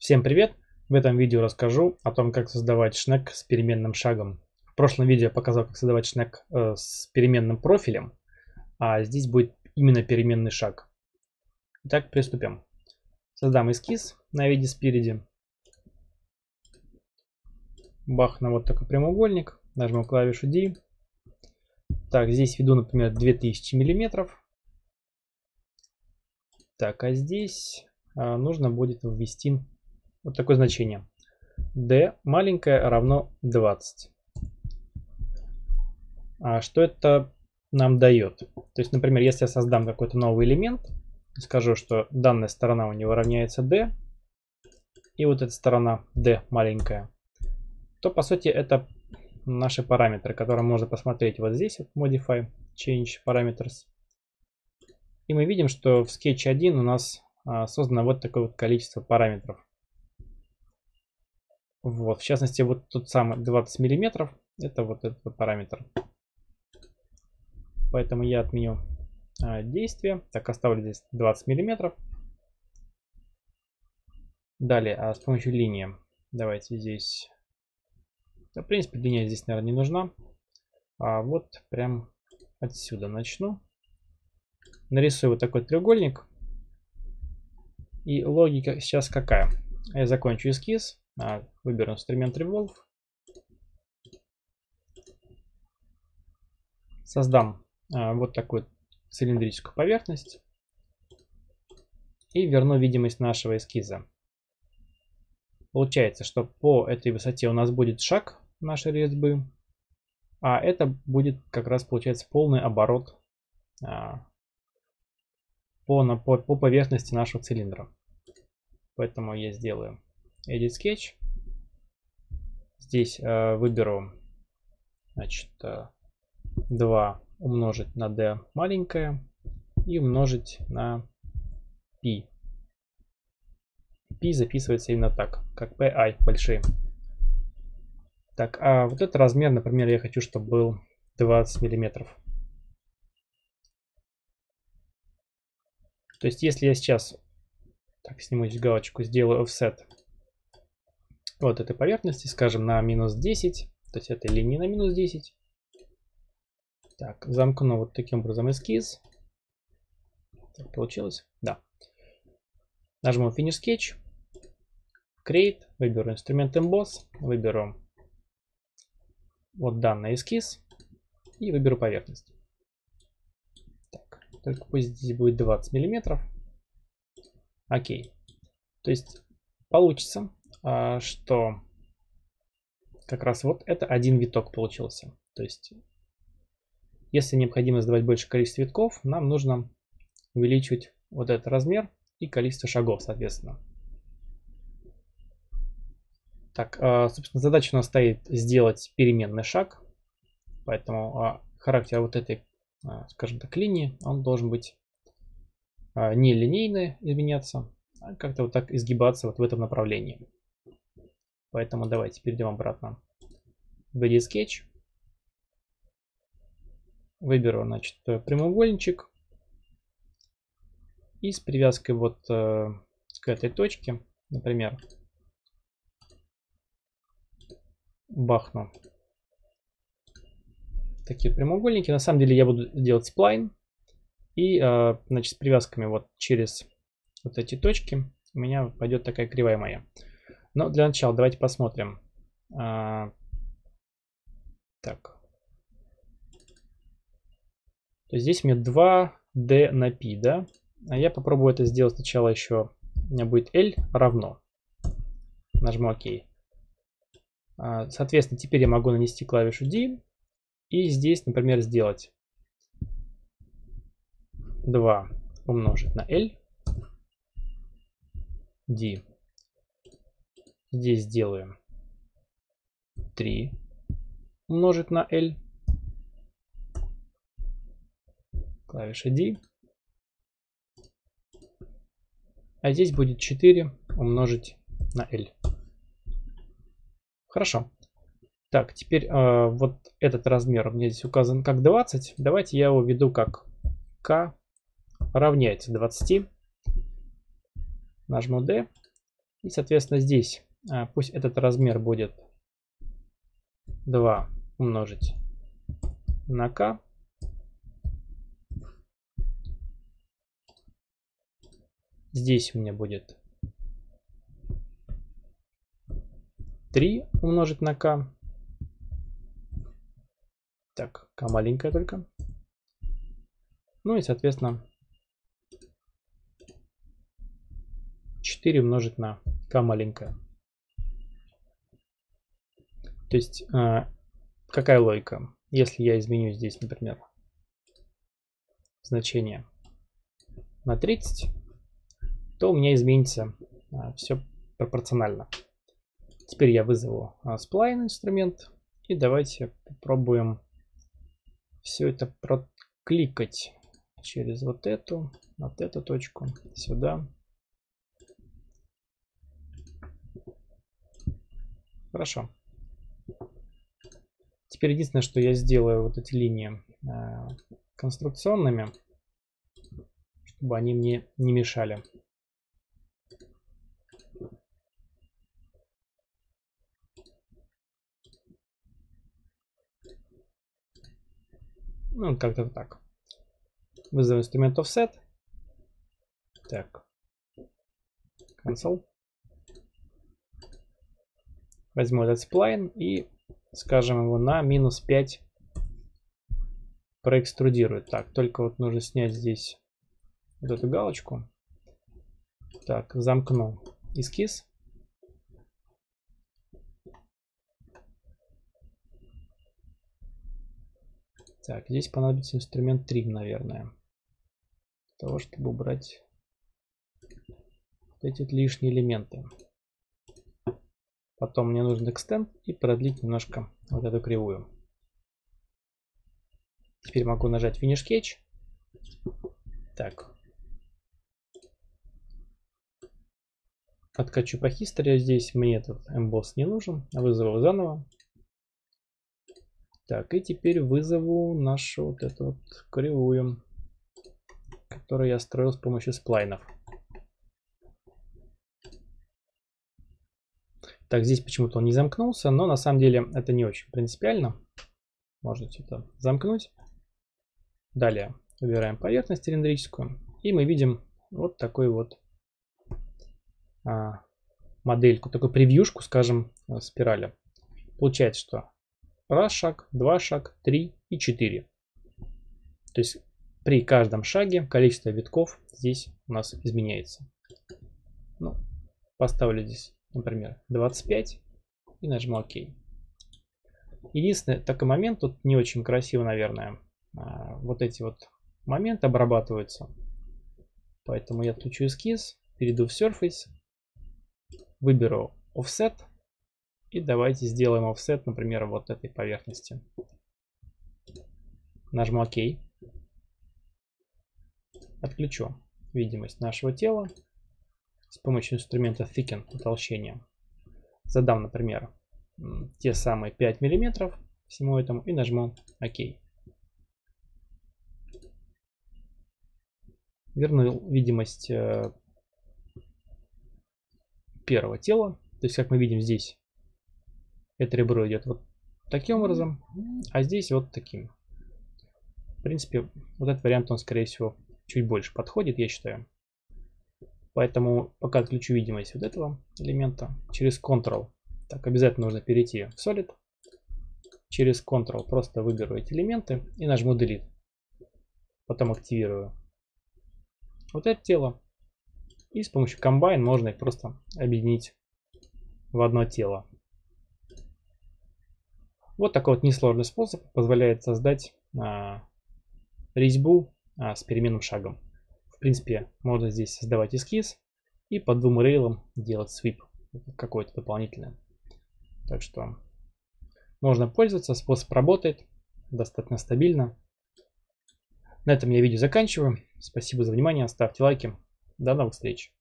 Всем привет! В этом видео расскажу о том, как создавать шнек с переменным шагом. В прошлом видео я показал, как создавать шнек с переменным профилем, а здесь будет именно переменный шаг. Итак, приступим. Создам эскиз на виде спереди. Бахну вот такой прямоугольник, нажмем клавишу D. Так, здесь введу, например, 2000 миллиметров. Так, а здесь нужно будет ввести вот такое значение. D маленькое равно 20. А что это нам дает? То есть, например, если я создам какой-то новый элемент, скажу, что данная сторона у него равняется D, и вот эта сторона D маленькая, то по сути это наши параметры, которые можно посмотреть вот здесь, вот Modify, Change Parameters. И мы видим, что в Sketch 1 у нас создано вот такое вот количество параметров. Вот, в частности, вот тот самый 20 миллиметров, это вот этот вот параметр. Поэтому я отменю действие. Так, оставлю здесь 20 миллиметров. Далее, с помощью линии. Давайте здесь... Да, в принципе, линия здесь, наверное, не нужна. А вот прям отсюда начну. Нарисую вот такой треугольник. И логика сейчас какая? Я закончу эскиз. Выберу инструмент Revolve. Создам вот такую цилиндрическую поверхность. И верну видимость нашего эскиза. Получается, что по этой высоте у нас будет шаг нашей резьбы. А это будет как раз, получается, полный оборот по поверхности нашего цилиндра. Поэтому я сделаю Edit Sketch. Здесь выберу, значит, 2 умножить на D маленькое и умножить на P. P записывается именно так, как PI большие. Так, а вот этот размер, например, я хочу, чтобы был 20 миллиметров. То есть, если я сейчас сниму здесь галочку, сделаю offset вот этой поверхности, скажем, на минус 10, то есть этой линии на минус 10. Так, замкну вот таким образом эскиз. Так, получилось? Да. Нажму Finish Sketch, Create, выберу инструмент Emboss, выберу вот данный эскиз и выберу поверхность. Так, только пусть здесь будет 20 миллиметров. Окей. То есть получится, что как раз вот это один виток получился. То есть если необходимо создавать большее количество витков, нам нужно увеличивать вот этот размер и количество шагов, соответственно. Так, собственно, задача у нас стоит сделать переменный шаг. Поэтому характер вот этой, скажем так, линии, он должен быть не линейно изменяться, а как-то вот так изгибаться вот в этом направлении. Поэтому давайте перейдем обратно в Edit Sketch. Выберу, значит, прямоугольничек. И с привязкой вот к этой точке, например, бахну такие прямоугольники. На самом деле я буду делать сплайн. И, значит, с привязками вот через вот эти точки у меня пойдет такая кривая моя. Но для начала давайте посмотрим. Так. То есть здесь у меня 2D на P, да? А я попробую это сделать сначала еще. У меня будет L равно. Нажму ОК. Соответственно, теперь я могу нанести клавишу D. И здесь, например, сделать 2 умножить на L. D. Здесь сделаем 3 умножить на L. Клавиша D. А здесь будет 4 умножить на L. Хорошо. Так, теперь вот этот размер у меня здесь указан как 20. Давайте я его введу как K равняется 20. Нажму D. И, соответственно, здесь пусть этот размер будет 2 умножить на k. Здесь у меня будет 3 умножить на k. Так, k маленькая только. Ну и, соответственно, 4 умножить на k маленькая. То есть, какая логика? Если я изменю здесь, например, значение на 30, то у меня изменится все пропорционально. Теперь я вызову spline инструмент. И давайте попробуем все это прокликать через вот эту точку, сюда. Хорошо. Теперь единственное, что я сделаю вот эти линии конструкционными, чтобы они мне не мешали. Ну, как-то так. Вызову инструмент offset. Так. Console. Возьму этот сплайн и, скажем, его на минус 5 проэкструдирую. Так, только вот нужно снять здесь вот эту галочку. Так, замкну эскиз. Так, здесь понадобится инструмент trim, наверное. Для того, чтобы убрать вот эти вот лишние элементы. Потом мне нужен extend и продлить немножко вот эту кривую. Теперь могу нажать Finish Sketch. Так. Откачу по history. Здесь мне этот emboss не нужен. Вызову заново. Так, и теперь вызову нашу вот эту вот кривую, которую я строил с помощью сплайнов. Так, здесь почему-то он не замкнулся, но на самом деле это не очень принципиально. Можете это замкнуть. Далее выбираем поверхность цилиндрическую. И мы видим вот такой вот модельку, такую превьюшку, скажем, спирали. Получается, что раз шаг, 2 шаг, 3 и 4. То есть при каждом шаге количество витков здесь у нас изменяется. Ну, поставлю здесь, например, 25 и нажму ОК. Единственный такой момент, тут не очень красиво, наверное. Вот эти вот моменты обрабатываются. Поэтому я отключу эскиз, перейду в Surface, выберу Offset. И давайте сделаем offset, например, вот этой поверхности. Нажму ОК. Отключу видимость нашего тела с помощью инструмента Thicken, утолщения. Задам, например, те самые 5 мм всему этому и нажму ОК. Верну видимость первого тела. То есть, как мы видим здесь, это ребро идет вот таким образом, а здесь вот таким. В принципе, вот этот вариант, он, скорее всего, чуть больше подходит, я считаю. Поэтому пока отключу видимость вот этого элемента, через Ctrl, так, обязательно нужно перейти в Solid. Через Ctrl просто выберу эти элементы и нажму Delete. Потом активирую вот это тело. И с помощью Combine можно их просто объединить в одно тело. Вот такой вот несложный способ позволяет создать резьбу с переменным шагом. В принципе, можно здесь создавать эскиз и по двум рейлам делать свип какой-то дополнительный. Так что можно пользоваться, способ работает достаточно стабильно. На этом я видео заканчиваю. Спасибо за внимание, ставьте лайки. До новых встреч.